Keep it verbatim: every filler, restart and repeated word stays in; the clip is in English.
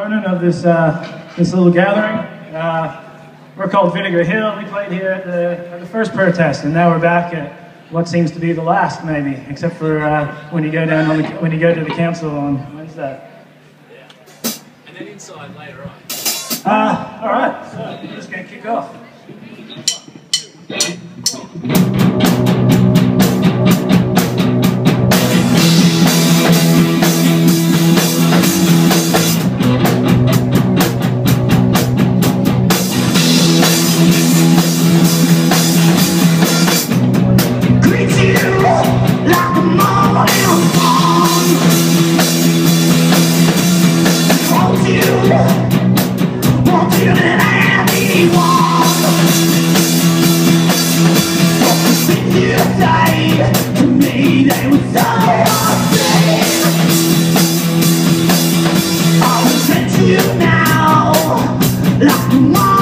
exponent of this uh, this little gathering. Uh, we're called Vinegar Hill. We played here at the, at the first protest, and now we're back at what seems to be the last, maybe, except for uh, when you go down on the, when you go to the council on Wednesday. Yeah. And then inside later on. Uh, all right. So we're just going to kick off. Now, like